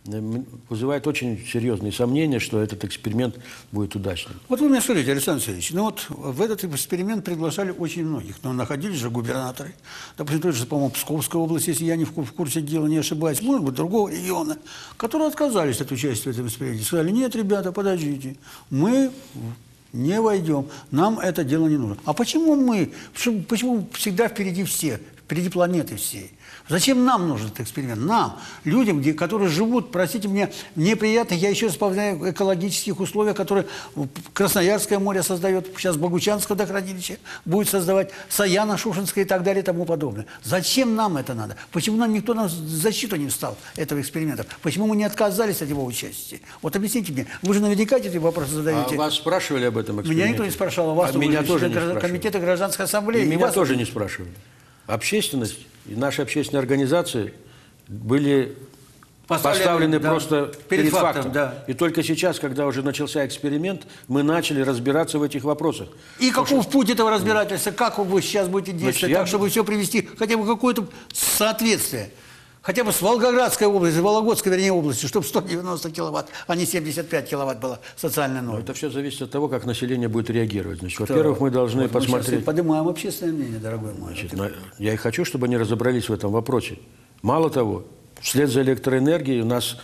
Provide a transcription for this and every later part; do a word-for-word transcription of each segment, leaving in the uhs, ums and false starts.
вызывает очень серьезные сомнения, что этот эксперимент будет удачным. Вот вы мне скажите, Александр Алексеевич, ну вот в этот эксперимент приглашали очень многих, но находились же губернаторы, допустим, той же, по-моему, Псковской области, если я не в курсе дела, не ошибаюсь, может быть, другого региона, которые отказались от участия в этом эксперименте. Сказали, нет, ребята, подождите, мы не войдем, нам это дело не нужно. А почему мы, почему, почему всегда впереди все, впереди планеты всей? Зачем нам нужен этот эксперимент? Нам, людям, где, которые живут, простите меня, неприятно, я еще раз повторяю, экологических условиях, которые Красноярское море создает, сейчас Богучанское водохранилище будет создавать, Саяна, Шушенское и так далее и тому подобное. Зачем нам это надо? Почему нам никто на защиту не встал этого эксперимента? Почему мы не отказались от его участия? Вот объясните мне, вы же наверняка эти вопросы задаете. А вас спрашивали об этом эксперименте? Меня никто не спрашивал, а вас а меня тоже не спрашивали. Комитета гражданской ассамблеи. И и меня вас... тоже не спрашивали. Общественность и наши общественные организации были поставлены, поставлены да, просто перед, перед фактом. фактом. Да. И только сейчас, когда уже начался эксперимент, мы начали разбираться в этих вопросах. И каков что... путь этого разбирательства? Как вы сейчас будете действовать, Значит, так, я... чтобы все привести хотя бы какое-то соответствие? Хотя бы с Волгоградской области, Вологодской, вернее, области, чтобы сто девяносто киловатт, а не семьдесят пять киловатт была социальная норма. Это все зависит от того, как население будет реагировать. Значит, во-первых, мы должны вот посмотреть... Мы поднимаем общественное мнение, дорогой мой. Значит, на... Я и хочу, чтобы они разобрались в этом вопросе. Мало того, вслед за электроэнергией у нас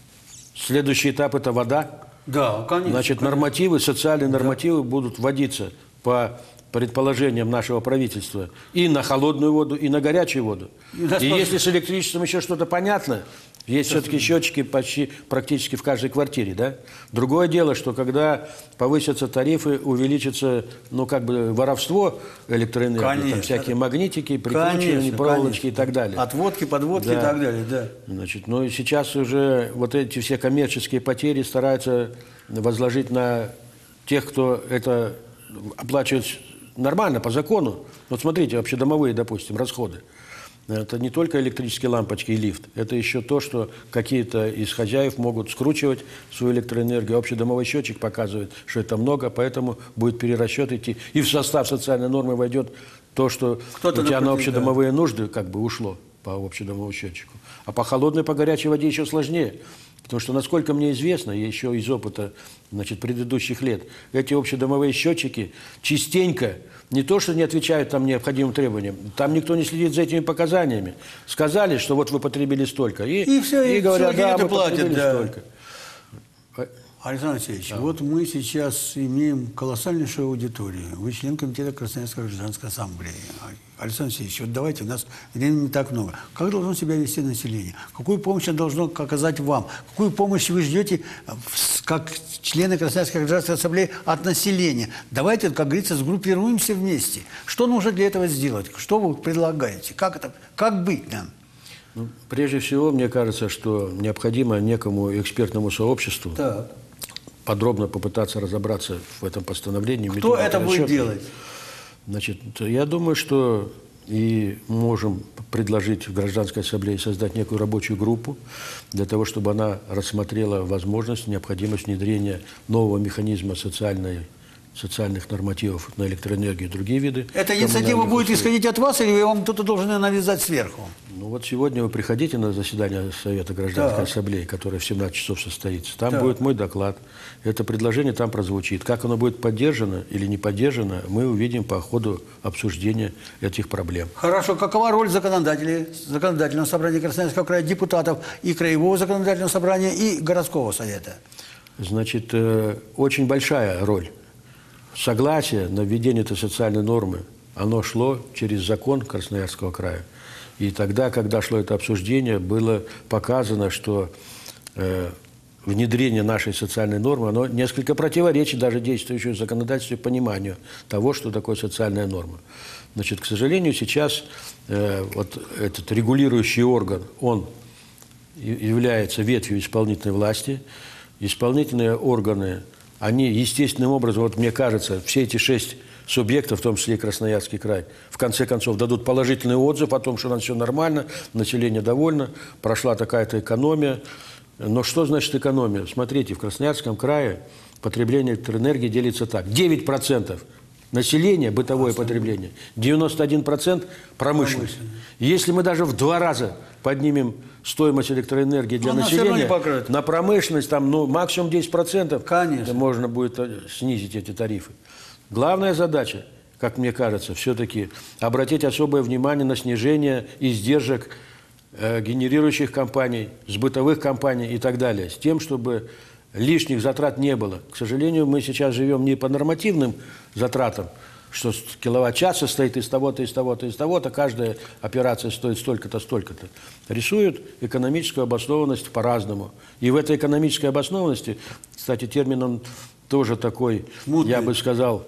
следующий этап – это вода. Да, конечно. Значит, конечно. нормативы, социальные нормативы да. будут вводиться по предположениям нашего правительства и на холодную воду, и на горячую воду. И, и если с электричеством еще что-то понятно, есть все-таки счетчики почти практически в каждой квартире, да? Другое дело, что когда повысятся тарифы, увеличится, ну, как бы, воровство электроэнергии, конечно, там всякие магнитики, прикручивания, проволочки и так далее. Отводки, подводки да. и так далее, да. Значит, ну, и сейчас уже вот эти все коммерческие потери стараются возложить на тех, кто это оплачивает нормально, по закону. Вот смотрите, общедомовые, допустим, расходы. Это не только электрические лампочки и лифт. Это еще то, что какие-то из хозяев могут скручивать свою электроэнергию. Общедомовой счетчик показывает, что это много, поэтому будет перерасчет идти. И в состав социальной нормы войдет то, что у тебя на общедомовые да. нужды как бы ушло по общедомовому счетчику. А по холодной, по горячей воде еще сложнее. Потому что, насколько мне известно, еще из опыта, значит, предыдущих лет, эти общедомовые счетчики частенько не то, что не отвечают там необходимым требованиям, там никто не следит за этими показаниями. Сказали, что вот вы потребили столько, и, и, все, и, и говорят, да, мы платят, потребили да. столько. Александр Алексеевич, да. вот мы сейчас имеем колоссальнейшую аудиторию. Вы член комитета Красноярской гражданской ассамблеи. Александр Алексеевич, вот давайте, у нас времени не так много. Как должно себя вести население? Какую помощь оно должно оказать вам? Какую помощь вы ждете, как члены Красноярской гражданской ассамблеи, от населения? Давайте, как говорится, сгруппируемся вместе. Что нужно для этого сделать? Что вы предлагаете? Как это, как быть нам? Ну, прежде всего, мне кажется, что необходимо некому экспертному сообществу так. подробно попытаться разобраться в этом постановлении. Кто это будет делать? Значит, я думаю, что и можем предложить в Гражданской ассамблее создать некую рабочую группу для того, чтобы она рассмотрела возможность, необходимость внедрения нового механизма социальной, социальных нормативов на электроэнергию и другие виды. Эта инициатива будет условий. исходить от вас, или вам кто-то должен ее навязать сверху? Ну вот сегодня вы приходите на заседание Совета Гражданской так. ассамблеи, которое в семнадцать часов состоится. Там так. будет мой доклад. Это предложение там прозвучит. Как оно будет поддержано или не поддержано, мы увидим по ходу обсуждения этих проблем. Хорошо. Какова роль законодателей, законодательного собрания Красноярского края, депутатов и краевого законодательного собрания, и городского совета? Значит, э, очень большая роль. Согласие на введение этой социальной нормы, оно шло через закон Красноярского края. И тогда, когда шло это обсуждение, было показано, что э, внедрение нашей социальной нормы, оно несколько противоречит даже действующему законодательству и пониманию того, что такое социальная норма. Значит, к сожалению, сейчас э, вот этот регулирующий орган, он является ветвью исполнительной власти. Исполнительные органы, они естественным образом, вот мне кажется, все эти шесть субъектов, в том числе и Красноярский край, в конце концов дадут положительный отзыв о том, что у нас все нормально, население довольно, прошла такая-то экономия. Но что значит экономия? Смотрите, в Красноярском крае потребление электроэнергии делится так. девять процентов населения, бытовое потребление, девяносто один процент промышленность. Если мы даже в два раза поднимем стоимость электроэнергии для Она всё равно не населения, покроет. на промышленность там, ну, максимум десять процентов Конечно. можно будет снизить эти тарифы. Главная задача, как мне кажется, все-таки обратить особое внимание на снижение издержек э, генерирующих компаний, сбытовых компаний и так далее, с тем, чтобы лишних затрат не было. К сожалению, мы сейчас живем не по нормативным затратам, что киловатт-час состоит из того-то, из того-то, из того-то, каждая операция стоит столько-то, столько-то. Рисуют экономическую обоснованность по-разному. И в этой экономической обоснованности, кстати, термин он тоже такой, Мутный. я бы сказал,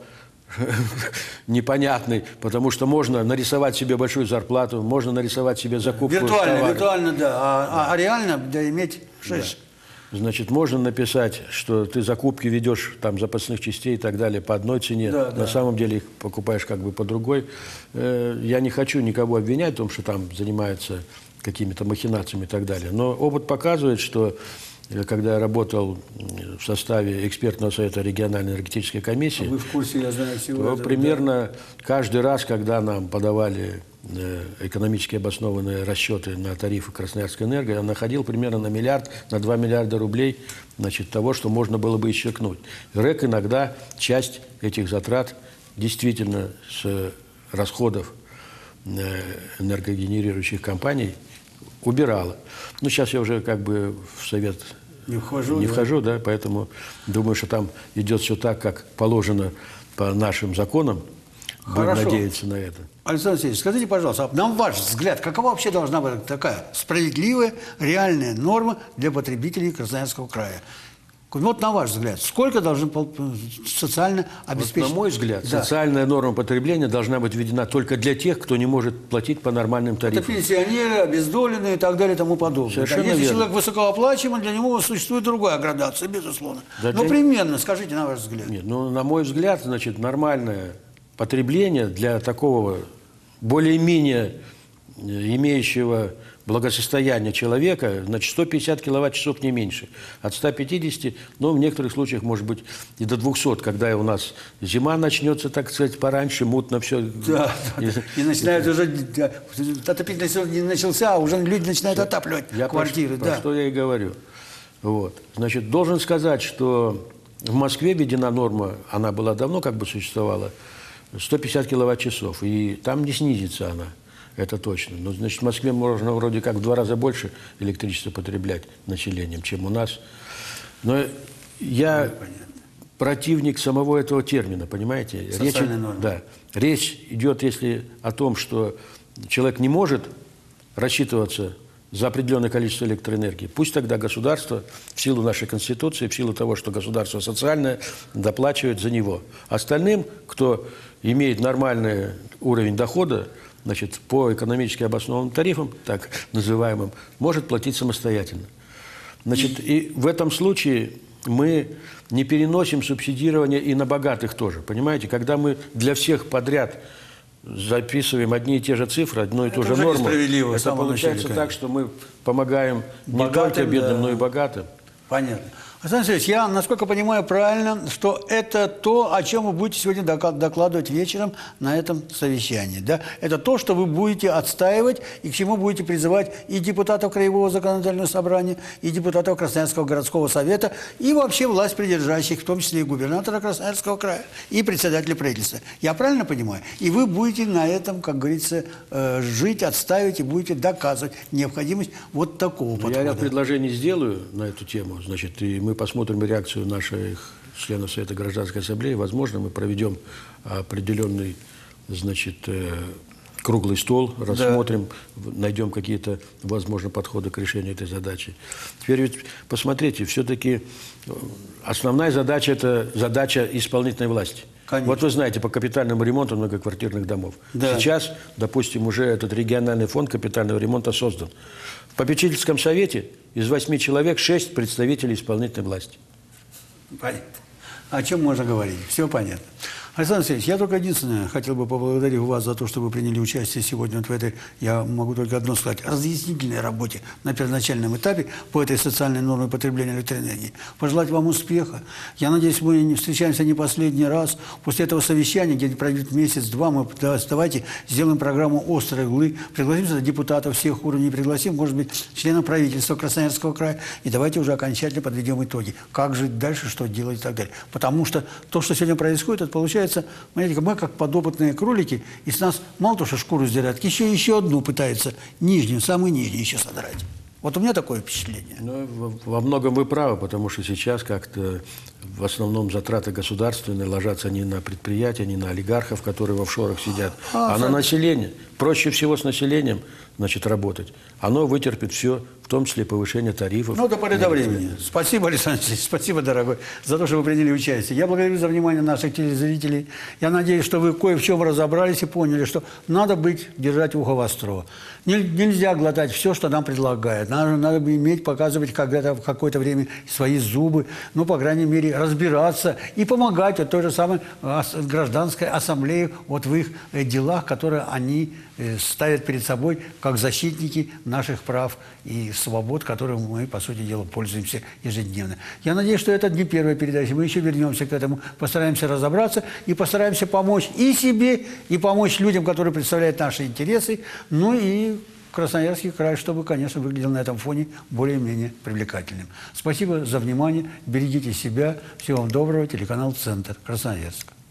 непонятный, потому что можно нарисовать себе большую зарплату, можно нарисовать себе закупку Виртуально, товара. виртуально, да. А, а- а реально, да, иметь шесть. Значит, можно написать, что ты закупки ведешь там запасных частей и так далее по одной цене, Да, на да. самом деле их покупаешь как бы по другой. Э, Я не хочу никого обвинять в том, что там занимаются какими-то махинациями и так далее. Но опыт показывает, что э, когда я работал в составе экспертного совета региональной энергетической комиссии, Вы в курсе, я знаю, всего то этого, примерно каждый раз, когда нам подавали э, экономически обоснованные расчеты на тарифы Красноярской энерго, я находил примерно на миллиард, на два миллиарда рублей, значит, того, что можно было бы исчеркнуть. РЭК иногда часть этих затрат действительно с расходов э, энергогенерирующих компаний убирала. Ну, сейчас я уже как бы в совет Не вхожу. не да. вхожу, да, поэтому думаю, что там идет все так, как положено по нашим законам. Будем Хорошо. надеяться на это. Александр Алексеевич, скажите, пожалуйста, а на ваш взгляд, какова вообще должна быть такая справедливая, реальная норма для потребителей Красноярского края? Вот на ваш взгляд, сколько должны пол- социально Вот, обеспечить? на мой взгляд, Да. социальная норма потребления должна быть введена только для тех, кто не может платить по нормальным Это тарифам. пенсионеры, обездоленные и так далее и тому подобное. Совершенно Да, если верно. человек высокооплачиваемый, для него существует другая градация, безусловно. Да, Но для- примерно, скажите, на ваш взгляд. Нет, ну, на мой взгляд, значит, нормальное потребление для такого более-менее э, имеющего благосостояние человека, значит, сто пятьдесят киловатт-часов не меньше. От ста пятидесяти, ну, в некоторых случаях, может быть, и до двухсот, когда у нас зима начнется, так сказать, пораньше, мутно все. Да, да, да. И начинают уже, да, отопительный сезон не начался, а уже люди начинают отапливать Я квартиры. про, да. про что я и говорю. Вот. Значит, должен сказать, что в Москве введена норма, она была давно как бы существовала, сто пятьдесят киловатт-часов, и там не снизится она. Это точно. Но, значит, в Москве можно вроде как в два раза больше электричества потреблять населением, чем у нас. Но я противник самого этого термина, понимаете? Речь, Социальная норма. да. Речь идет, если о том, что человек не может рассчитываться за определенное количество электроэнергии, пусть тогда государство, в силу нашей Конституции, в силу того, что государство социальное, доплачивает за него. Остальным, кто имеет нормальный уровень дохода, значит, по экономически обоснованным тарифам, так называемым, может платить самостоятельно. Значит, и в этом случае мы не переносим субсидирование и на богатых тоже. Понимаете, когда мы для всех подряд записываем одни и те же цифры, одну и ту Это же уже норму, несправедливо в это самом получается начале, так, что мы помогаем не Богатым, только бедным, да. но и богатым. Понятно. Александр Алексеевич, я, насколько понимаю правильно, что это то, о чем вы будете сегодня дока- докладывать вечером на этом совещании. Да? Это то, что вы будете отстаивать и к чему будете призывать и депутатов Краевого законодательного собрания, и депутатов Красноярского городского совета, и вообще власть придержащих, в том числе и губернатора Красноярского края, и председателя правительства. Я правильно понимаю? И вы будете на этом, как говорится, э, жить, отстаивать и будете доказывать необходимость вот такого подхода. Я ряд предложений сделаю на эту тему, значит, и мы посмотрим реакцию наших членов Совета Гражданской Ассамблеи. Возможно, мы проведем определенный, значит, э, круглый стол, рассмотрим, в- найдем какие-то, возможно, подходы к решению этой задачи. Теперь ведь, посмотрите, все-таки основная задача – это задача исполнительной власти. Конечно. Вот вы знаете, по капитальному ремонту многоквартирных домов. Да. Сейчас, допустим, уже этот региональный фонд капитального ремонта создан. В попечительском совете из восьми человек шесть представителей исполнительной власти. Понятно. О чем можно говорить? Все понятно. Александр Алексеевич, я только единственное хотел бы поблагодарить вас за то, что вы приняли участие сегодня вот в этой, я могу только одно сказать, разъяснительной работе на первоначальном этапе по этой социальной норме потребления электроэнергии. Пожелать вам успеха. Я надеюсь, мы не встречаемся не последний раз. После этого совещания, где пройдет месяц-два, мы давайте сделаем программу «Острой углы», пригласим сюда депутатов всех уровней, пригласим, может быть, членов правительства Красноярского края, и давайте уже окончательно подведем итоги. Как жить дальше, что делать и так далее. Потому что то, что сегодня происходит, это получается, понимаете, мы как подопытные кролики, и с нас мало то, что шкуру сдирают, еще еще одну пытаются, нижнюю, самую нижнюю еще содрать. Вот у меня такое впечатление. Ну, во многом вы правы, потому что сейчас как-то в основном затраты государственные ложатся не на предприятия, не на олигархов, которые в офшорах сидят, а, а на население. Проще всего с населением, значит, работать. Оно вытерпит все, в том числе повышение тарифов. Ну, до поры до времени. Спасибо, Александр Алексеевич, спасибо, дорогой, за то, что вы приняли участие. Я благодарю за внимание наших телезрителей. Я надеюсь, что вы кое в чем разобрались и поняли, что надо быть, держать ухо востро. Нельзя глотать все, что нам предлагают. Надо, надо иметь, показывать когда-то в какое-то время свои зубы, ну, по крайней мере, разбираться и помогать от той же самой гражданской ассамблеи вот в их делах, которые они ставят перед собой как защитники наших прав и свобод, которыми мы, по сути дела, пользуемся ежедневно. Я надеюсь, что это не первая передача. Мы еще вернемся к этому, постараемся разобраться и постараемся помочь и себе, и помочь людям, которые представляют наши интересы, ну и Красноярский край, чтобы, конечно, выглядел на этом фоне более-менее привлекательным. Спасибо за внимание. Берегите себя. Всего вам доброго. Телеканал «Центр». Красноярск.